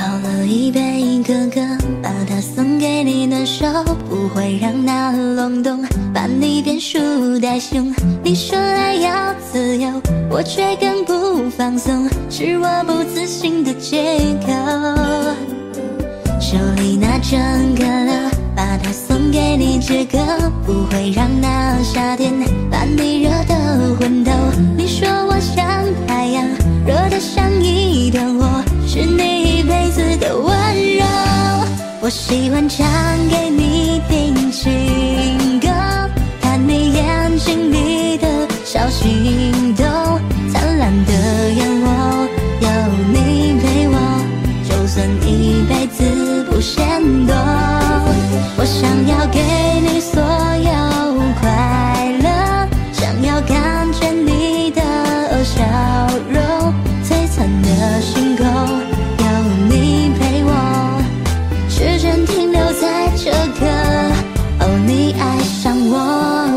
了一杯可可，把它送给你，暖手不会让那隆冬把你变树袋熊。你说爱要自由，我却更不放松，是我不自信的借口。手里拿着可乐，把它送给你，这个不会让那夏天把你热得昏头。你说我像太阳，热得像一团火，是你一辈子的温柔。我喜欢唱给你听情歌，看你眼睛里的小心动，灿烂的烟火有你陪我，就算一辈子不嫌多。我想要给你所有快乐，想要看见你的笑容，璀璨的星空有你陪我，时间停留在这刻，哦，你爱上我。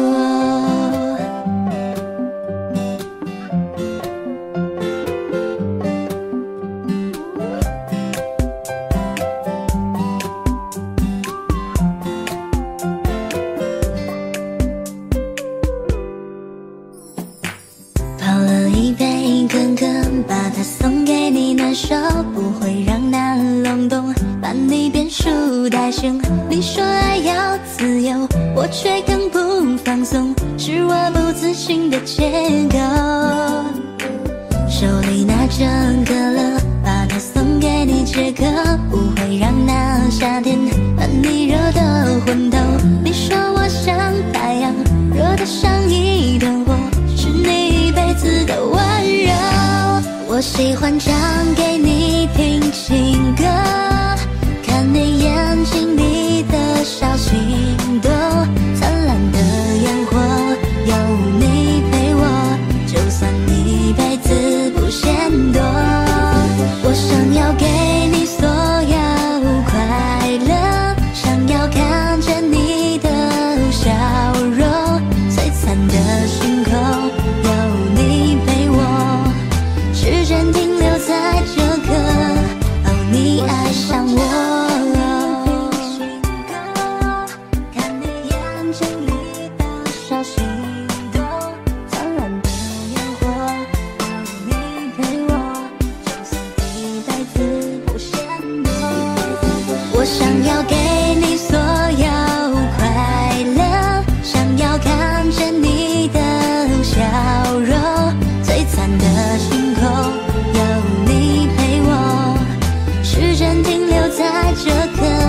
泡了一杯可可，把它送给你，暖手不会让那隆冬把你变树袋熊。你说爱要自由，我却更不放松，是我不自信的借口。手里拿着可乐，把它送给你，这个不会让那夏天把你热得昏头。你说我像太阳，热得像一团火，是你一辈子的温柔。我喜欢唱给你听情歌，看你眼睛里的小心动，灿烂的烟火有你陪我，就算一辈子不嫌多。我想要给你所有快乐，想要看见你的笑容，璀璨的星空有你陪我，时间停留在这刻，哦，你爱上我。看你眼睛里的小心动，灿烂的烟火有你陪我，就算一辈子不嫌多。我想要给你所有快乐，想要看见你的笑容，璀璨的星空有你陪我，时间停留在这刻。